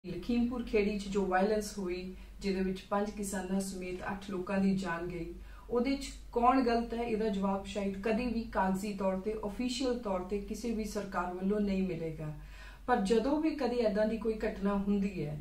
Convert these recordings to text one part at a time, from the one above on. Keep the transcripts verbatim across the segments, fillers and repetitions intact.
लखीमपुर खेड़ी च जो वायलेंस हुई जिहदे विच पंज किसानां समेत अठ लोकां दी जान गई, उहदे च कौन गलत है, इहदा जवाब शायद कदी भी कागजी तौर ते ऑफिशियल तौर ते किसी भी सरकार वालों नहीं मिलेगा। पर जदों भी कदी इदां दी कोई घटना हुंदी है,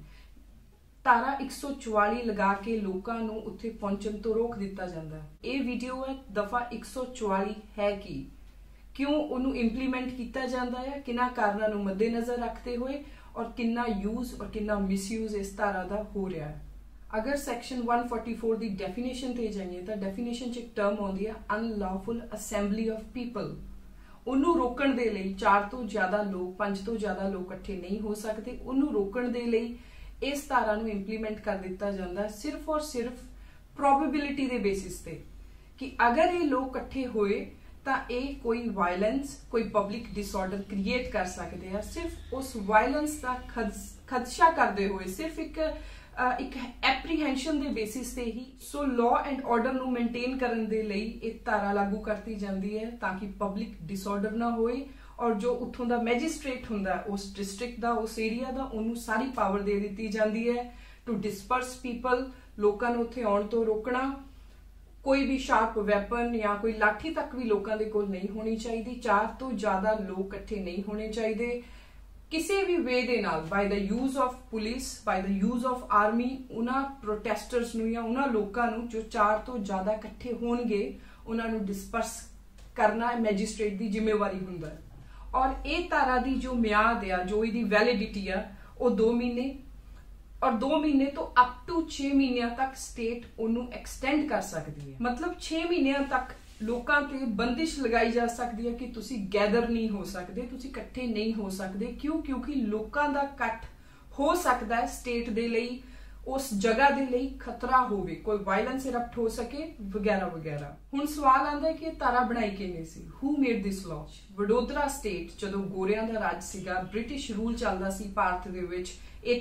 तारा एक सौ चौवाली लगा के लोकां नूं उत्थे पहुंचण तो रोक दिता जांदा है। यह वीडियो है दफा एक सौ चौवाली है कि क्यों उन्होंने इंप्लीमेंट किया जाता है, किन्ना कारणों नूं मद्देनजर रखते हुए और किन्ना यूज और किन्ना मिसयूज इस धारा का हो रहा है। अगर सैक्शन एक सौ चौवालीस की डेफिनेशन ते जाइए तो डेफिनेशन च एक टर्म आती है अनलॉफुल असैंबली ऑफ पीपल। उन्होंने रोकण दे लई चार तो ज्यादा लोग पंज तो ज्यादा लोग इकट्ठे नहीं हो सकते। उन्होंने रोकण दे लई इस धारा नूं इंप्लीमेंट कर दिता जाता है सिर्फ और सिर्फ प्रोबेबिलिटी के बेसिस ते कि अगर ये लोग इकट्ठे होए तो ये कोई वायलेंस कोई पब्लिक डिसऑर्डर क्रिएट कर सकते हैं। सिर्फ उस वायलेंस का खदशा करते हुए सिर्फ एक एक एप्रीहेंशन के बेसिस से ही सो लॉ एंड ऑर्डर नूं मेनटेन करने दे लई एक धारा लागू करती जाती है ताकि पब्लिक डिसऑर्डर ना होए और जो उत्थों का मैजिस्ट्रेट हुंदा उस डिस्ट्रिक्ट का उस एरिया का उन्होंने सारी पावर दे दी जाती है टू डिस्पर्स पीपल, लोगों को उत्थे आउण तो रोकना। कोई भी शार्प वैपन या कोई लाठी तक भी लोगों के कोल नहीं होनी चाहिए। चार तो ज्यादा लोग इकट्ठे नहीं होने चाहिए। किसी भी वे दे नाल by the use of police by the use of army उन्हां प्रोटेस्टर्स नूं या उन्हां लोकां नूं जो चार तो ज्यादा इकट्ठे होणगे उन्हां नूं डिस्पर्स करना मैजिस्ट्रेट की जिम्मेवारी हुंदा है। और ये धारा की जो म्याद आ जो इसकी वैलिडिटी आ वो दो महीने और दो महीने तो अप टू छे महीनों तक स्टेट उन्होंने एक्सटेंड कर सकती है। मतलब छे महीनों तक लोगों ते बंदिश लगाई जा सकती है कि तुसी गैदर नहीं हो सकते, तुसी इकट्ठे नहीं हो सकते। क्यों? क्योंकि लोगों का कट हो सकता है स्टेट दे लई उस जगह दे लई खतरा होवे, कोई वायलेंस इरप्ट हो सके वगैरह वगैरह। हुण सवाल आंदा है कि तारा बनाई किने सी, who made this law. Vadodara state जदों गोरियां दा राज सीगा, ब्रिटिश रूल चलदा सी भारत दे विच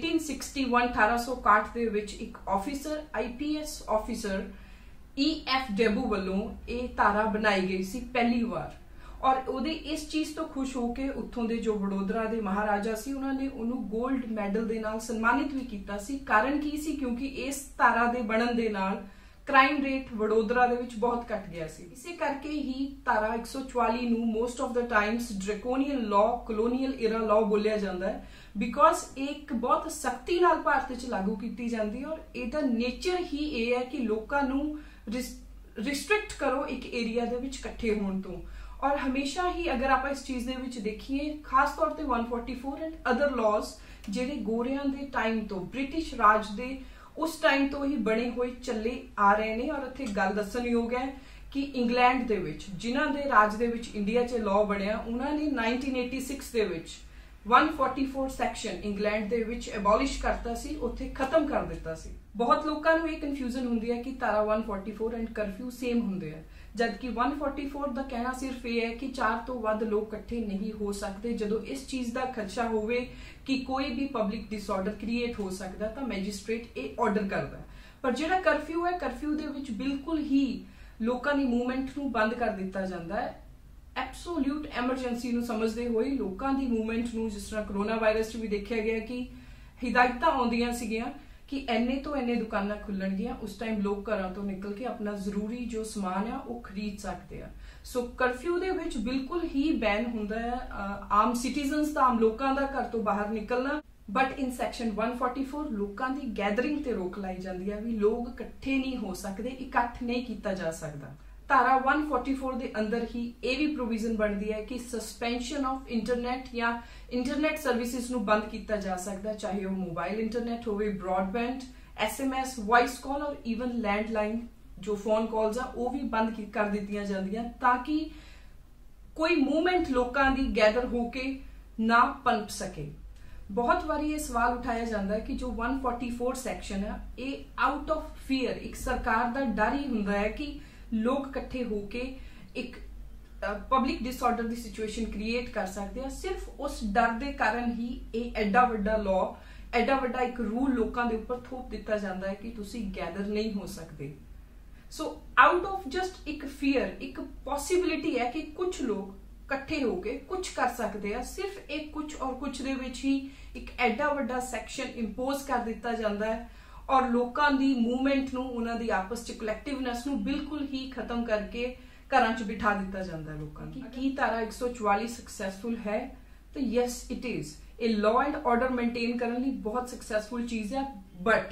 अठारह सौ इकसठ दे विच एक officer IPS officer E F Deboo वालों ये धारा बनाई गई सी पहली बार और उहदे इस चीज तो खुश होके उत्थों दे जो वडोदरा दे महाराजा सी उन्होंने उन्होंने गोल्ड मैडल दे नाल सन्मानित भी किया सी। कारण की सी? क्योंकि इस धारा दे बनन दे नाल क्राइम रेट वडोदरा दे विच बहुत घट गया सी। इसे करके ही धारा एक सौ चौवाली नूं most of the times draconian law colonial era law बोलिया जाता है बिकॉज एक बहुत सख्ती नाल भारत च लागू की जाती है और इहदा नेचर ही ये है कि लोकां नूं रिस्ट्रिक्ट करो एक एरिया दे विच इकट्ठे होण तो। और हमेशा ही अगर आप इस चीज दे विच देखिए खास तौर ते एक सौ चौवालीस एंड अदर लॉज जिहड़े गोरियां दे टाइम तो ब्रिटिश राज दे उस टाइम तो ही बने हुए चले आ रहे हैं। और इत्थे गल दस्सणयोग है कि इंग्लैंड दे विच जिन्हां दे राज दे विच इंडिया च लॉ बनिया उन्हां ने नाइनटीन एटी सिक्स दे विच एक सौ चौवालीस सैक्शन इंग्लैंड दे विच एबॉलिश करता सी, उत्थे खत्म कर दिता सी। बहुत लोगों को यह कन्फ्यूजन होंदी है कि धारा एक सौ चौवालीस एंड कर्फ्यू सेम होंदे हैं, जबकि एक सौ चौवालीस का कहना सिर्फ ये है कि चार तो वध लोग इकट्ठे नहीं हो सकते। जदों इस चीज का खदशा होवे कि कोई भी पब्लिक डिसऑर्डर क्रिएट हो सकता तो मैजिस्ट्रेट ये ऑर्डर करता है। पर जिहड़ा कर्फ्यू है कर्फ्यू दे विच बिल्कुल ही लोगों की मूवमेंट नूं बंद कर दिता जाता है। एब्सोल्यूट एमरजेंसी नूं समझदे होए लोगों की मूवमेंट नूं जिस तरह कोरोना वायरस भी देखा गया कि हिदायतां आउंदियां सीगियां कि इन्ने तो इन्ने दुकानां खुलणगियां, उस टाइम लोग घरों तो निकल के अपना जरूरी जो समान है वो खरीद सकते हैं। सो कर्फ्यू दे विच बिल्कुल ही बैन हुंदा है आम सिटीजनस दा आम लोगों का घर तो बाहर निकलना। बट इन सैक्शन एक सौ चौवालीस लोगों की गैदरिंग ते रोक लाई जाती है भी लोग इकट्ठे नहीं हो सकते, इकट्ठ नहीं किया जा सकता। धारा एक सौ चौवालीस के अंदर ही यह भी प्रोविजन बनती है कि सस्पेंशन ऑफ इंटरनेट या इंटरनेट सर्विसेज नूं बंद किया जा सकता, चाहे वह मोबाइल इंटरनेट हो, broadband, S M S, voice call और ईवन लैंडलाइन जो फोन कॉल्स आ वो भी बंद कर दी जांदियां ताकि कोई मूवमेंट लोगों की गैदर होके ना पनप सके। बहुत बार ये सवाल उठाया जाता है कि जो एक सौ चौवालीस सैक्शन है ये आउट ऑफ फियर एक सरकार का डर ही हुंदा है कि लोग इकट्ठे होके एक पब्लिक डिसऑर्डर की सिचुएशन क्रिएट कर सकते हैं। सिर्फ उस डर के कारण ही ये एडा वड्डा लॉ एडा वड्डा एक रूल लोगों के ऊपर थोप दिता जाता है कि तुसी गैदर नहीं हो सकते। सो आउट ऑफ जस्ट एक फियर एक पॉसिबिलिटी है कि कुछ लोग ਇਕੱਠੇ ਹੋ ਕੇ ਕੁਝ ਕਰ ਸਕਦੇ ਆ। ਸਿਰਫ ਇਹ ਕੁਝ ਔਰ ਕੁਝ ਦੇ ਵਿੱਚ ਹੀ ਇੱਕ ਐਡਾ ਵੱਡਾ ਸੈਕਸ਼ਨ ਇੰਪੋਜ਼ ਕਰ ਦਿੱਤਾ ਜਾਂਦਾ ਹੈ ਔਰ ਲੋਕਾਂ ਦੀ ਮੂਵਮੈਂਟ ਨੂੰ, ਉਹਨਾਂ ਦੀ ਆਪਸ ਚ ਕਲੈਕਟਿਵਨੈਸ ਨੂੰ ਬਿਲਕੁਲ ਹੀ ਖਤਮ ਕਰਕੇ ਘਰਾਂ ਚ ਬਿਠਾ ਦਿੱਤਾ ਜਾਂਦਾ ਹੈ ਲੋਕਾਂ ਨੂੰ। ਕੀ ਧਾਰਾ ਇੱਕ ਸੌ ਚੁਆਲੀ ਸਕਸੈਸਫੁਲ ਹੈ? ਤਾਂ ਯੈਸ ਇਟ ਇਜ਼। ਇਹ ਲਾਅ ਐਂਡ ਆਰਡਰ ਮੇਨਟੇਨ ਕਰਨ ਲਈ ਬਹੁਤ ਸਕਸੈਸਫੁਲ ਚੀਜ਼ ਹੈ, ਬਟ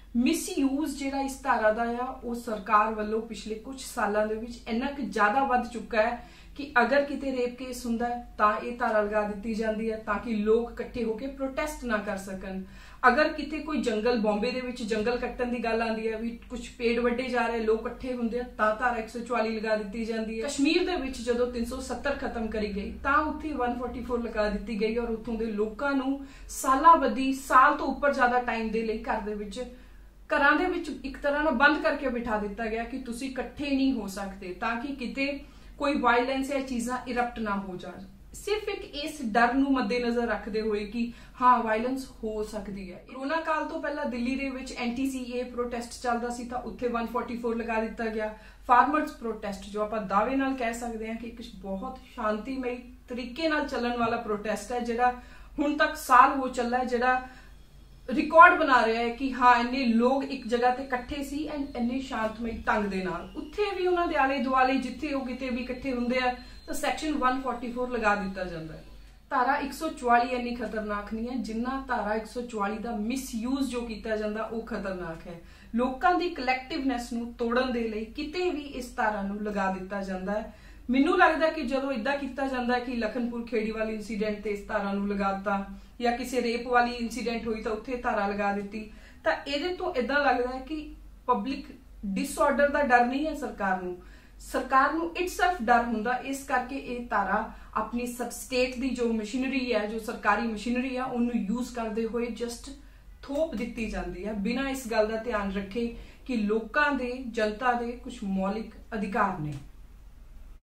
ਮਿਸਯੂਜ਼ ਜਿਹੜਾ ਇਸ ਧਾਰਾ ਦਾ ਆ ਉਹ ਸਰਕਾਰ ਵੱਲੋਂ ਪਿਛਲੇ ਕੁਝ ਸਾਲਾਂ ਦੇ ਵਿੱਚ ਇੰਨਾ ਕਿ ਜ਼ਿਆਦਾ ਵੱਧ ਚੁੱਕਾ ਹੈ ਕਿ ਅਗਰ ਕਿਤੇ ਰੇਪ ਕੇਸ ਹੁੰਦਾ ਹੈ ਤਾਂ ਇਹ ਧਾਰਾ ਲਗਾ ਦਿੱਤੀ ਜਾਂਦੀ ਹੈ ਤਾਂ ਕਿ ਲੋਕ ਇਕੱਠੇ ਹੋ ਕੇ ਪ੍ਰੋਟੈਸਟ ਨਾ ਕਰ ਸਕਣ। ਅਗਰ ਕਿਤੇ ਕੋਈ ਜੰਗਲ, ਬੰਬੇ ਦੇ ਵਿੱਚ ਜੰਗਲ ਕੱਟਣ ਦੀ ਗੱਲ ਆਉਂਦੀ ਹੈ, ਵੀ ਕੁਝ ਪੇੜ ਵੱਢੇ ਜਾ ਰਹੇ, ਲੋਕ ਇਕੱਠੇ ਹੁੰਦੇ ਆ, ਤਾਂ ਧਾਰਾ ਇੱਕ ਸੌ ਚੁਆਲੀ ਲਗਾ ਦਿੱਤੀ ਜਾਂਦੀ ਹੈ। ਕਸ਼ਮੀਰ ਦੇ ਵਿੱਚ ਜਦੋਂ ਤਿੰਨ ਸੌ ਸੱਤਰ ਖਤਮ ਕਰੀ ਗਈ ਤਾਂ ਉੱਥੇ ਇੱਕ ਸੌ ਚੌਵਾਲੀ ਲਗਾ ਦਿੱਤੀ ਗਈ ਔਰ ਉੱਥੋਂ ਦੇ ਲੋਕਾਂ ਨੂੰ ਸਾਲਾਂ ਬੱਧੀ, ਸਾਲ ਤੋਂ ਉੱਪਰ ਜ਼ਿਆਦਾ ਟਾਈਮ ਦੇ ਲਈ ਘਰ ਦੇ ਵਿੱਚ, ਘਰਾਂ ਦੇ ਵਿੱਚ ਇੱਕ ਤਰ੍ਹਾਂ ਨਾਲ ਬੰਦ ਕਰਕੇ ਬਿਠਾ ਦਿੱਤਾ ਗਿਆ ਕਿ ਤੁਸੀਂ ਇਕੱਠੇ ਨਹੀਂ ਹੋ ਸਕਦੇ, ਤਾਂ ਕਿ ਕਿਤੇ ਕੋਈ ਵਾਇਲੈਂਸ ਜਾਂ ਚੀਜ਼ਾਂ ਇਰਪਟ ਨਾ ਹੋ ਜਾਣ। ਸਿਰਫ ਇੱਕ ਇਸ ਡਰ ਨੂੰ ਮੱਦੇਨਜ਼ਰ ਰੱਖਦੇ ਹੋਏ ਕਿ ਹਾਂ ਵਾਇਲੈਂਸ ਹੋ ਸਕਦੀ ਹੈ। ਕਰੋਨਾ ਕਾਲ ਤੋਂ ਪਹਿਲਾਂ ਦਿੱਲੀ ਦੇ ਵਿੱਚ ਐਂਟੀ ਸੀ ਏ ਪ੍ਰੋਟੈਸਟ ਚੱਲਦਾ ਸੀ ਤਾਂ ਉੱਥੇ ਇੱਕ ਸੌ ਚੌਵਾਲੀ ਲਗਾ ਦਿੱਤਾ ਗਿਆ। ਫਾਰਮਰਸ ਪ੍ਰੋਟੈਸਟ, ਜੋ ਆਪਾਂ ਦਾਅਵੇ ਨਾਲ ਕਹਿ ਸਕਦੇ ਹਾਂ ਕਿ ਇੱਕ ਬਹੁਤ ਸ਼ਾਂਤੀਮਈ ਤਰੀਕੇ ਨਾਲ ਚੱਲਣ ਵਾਲਾ ਪ੍ਰੋਟੈਸਟ ਹੈ, ਜਿਹੜਾ ਹੁਣ ਤੱਕ ਸਾਲ ਹੋ ਚੱਲਾ ਹੈ, ਜਿਹੜਾ ਰਿਕਾਰਡ ਬਣਾ ਰਿਹਾ ਹੈ ਕਿ ਹਾਂ ਇੰਨੇ ਲੋਕ ਇੱਕ ਜਗ੍ਹਾ ਤੇ ਇਕੱਠੇ ਸੀ ਐਂਡ ਇੰਨੇ ਸ਼ਾਂਤਮਈ ਢੰਗ ਦੇ ਨਾਲ। ਉੱਥੇ ਵੀ ਉਹਨਾਂ ਦੇ ਆਲੇ ਦੁਆਲੇ ਜਿੱਥੇ ਉਹ ਕਿਤੇ ਵੀ ਇਕੱਠੇ ਹੁੰਦੇ ਆ ਤਾਂ ਸੈਕਸ਼ਨ ਇੱਕ ਸੌ ਚੌਵਾਲੀ ਲਗਾ ਦਿੱਤਾ ਜਾਂਦਾ ਹੈ। ਧਾਰਾ ਇੱਕ ਸੌ ਚੁਆਲੀ ਇੰਨੀ ਖਤਰਨਾਕ ਨਹੀਂ ਹੈ ਜਿੰਨਾ ਧਾਰਾ ਇੱਕ ਸੌ ਚੁਆਲੀ ਦਾ ਮਿਸਯੂਜ਼ ਜੋ ਕੀਤਾ ਜਾਂਦਾ ਉਹ ਖਤਰਨਾਕ ਹੈ। ਲੋਕਾਂ ਦੀ ਕਲੈਕਟਿਵਨੈਸ ਨੂੰ ਤੋੜਨ ਦੇ ਲਈ ਕਿਤੇ ਵੀ ਇਸ ਧਾਰਾ ਨੂੰ ਲਗਾ ਦਿੱਤਾ ਜਾਂਦਾ ਹੈ। ਮੈਨੂੰ ਲੱਗਦਾ ਕਿ ਜਦੋਂ ਇਦਾਂ ਕੀਤਾ ਜਾਂਦਾ ਹੈ ਕਿ ਲਖਨਪੁਰ ਖੇੜੀ ਵਾਲੀ ਇਨਸੀਡੈਂਟ ਤੇ ਇਸ ਧਾਰਾ ਨੂੰ ਲਗਾਤਾ ਜਾਂ ਕਿਸੇ ਰੇਪ ਵਾਲੀ ਇਨਸੀਡੈਂਟ ਹੋਈ ਤਾਂ ਉੱਥੇ ਧਾਰਾ ਲਗਾ ਦਿੱਤੀ, ਤਾਂ ਇਹਦੇ ਤੋਂ ਇਦਾਂ ਲੱਗਦਾ ਹੈ ਕਿ ਪਬਲਿਕ ਡਿਸਆਰਡਰ ਦਾ ਡਰ ਨਹੀਂ ਹੈ ਸਰਕਾਰ ਨੂੰ, ਸਰਕਾਰ ਨੂੰ ਇਟਸੈਲਫ ਡਰ ਹੁੰਦਾ। ਇਸ ਕਰਕੇ ਇਹ ਧਾਰਾ ਆਪਣੀ ਸਬ ਸਟੇਟ ਦੀ ਜੋ ਮਸ਼ੀਨਰੀ ਹੈ, ਜੋ ਸਰਕਾਰੀ ਮਸ਼ੀਨਰੀ ਆ, ਉਹਨੂੰ ਯੂਜ਼ ਕਰਦੇ ਹੋਏ ਜਸਟ ਥੋਪ ਦਿੱਤੀ ਜਾਂਦੀ ਹੈ ਬਿਨਾਂ ਇਸ ਗੱਲ ਦਾ ਧਿਆਨ ਰੱਖੇ ਕਿ ਲੋਕਾਂ ਦੇ, ਜਨਤਾ ਦੇ ਕੁਝ ਮੌਲਿਕ ਅਧਿਕਾਰ ਨੇ।